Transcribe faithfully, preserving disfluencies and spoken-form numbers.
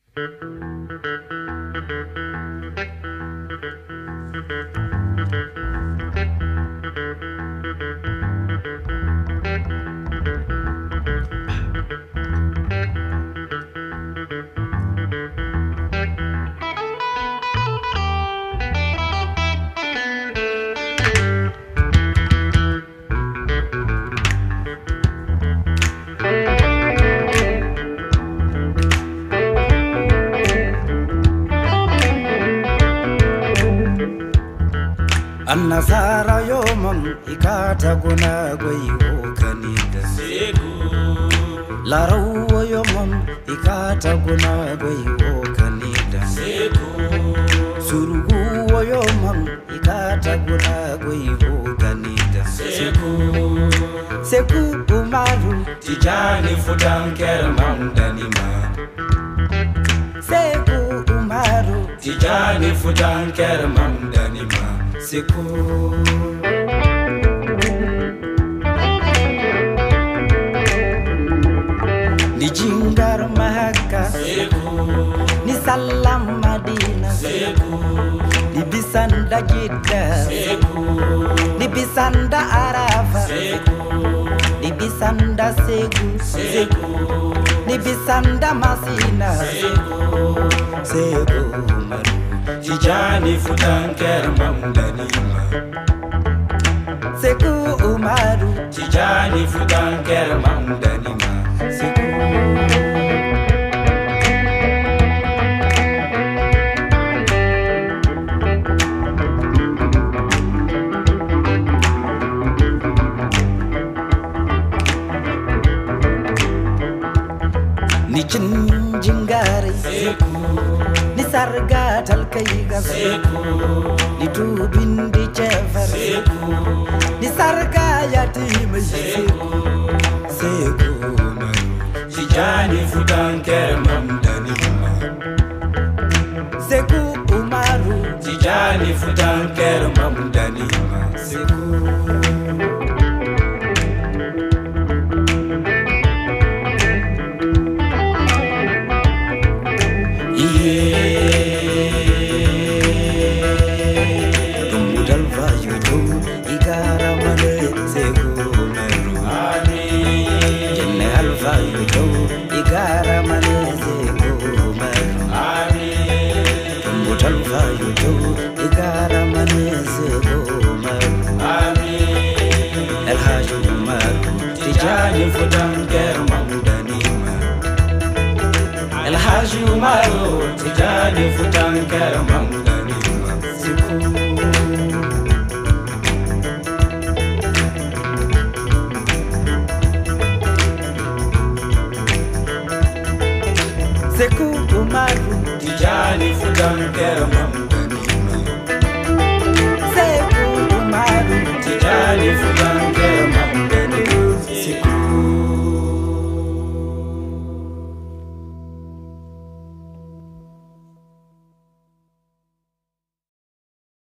Annasara yomam ikata guna goyo kanida seku larawo yomam ikata guna goyo kanida seku surugu yomam ikata guna goyo kanida seku seku umaru tijani fudan kerman danima seku umaru tijani fudan kerman danima Seku ni jingar Mahaka Seku ni salam Madina Seku ni bisanda Jeddah Seku ni bisanda Arafah Seku ni bisanda Segu Seku ni bisanda Masina Seku Seku Umaru Tijani fudan kerman danima Seku Umaru Tijani fudan kerman danima Seku Ni jinjingari Seku ni sarga talkaiga Seku ni tubin di chefer Seku ni sarga yatim Seku Seku Umaru Tijani fudan kerman danima Seku Umaru Tijani fudan kerman danima Seku Tijani fudan kerman danima El Haji Umaru Tijani fudan kerman danima Seku Seku Umaru Tijani fudan kerman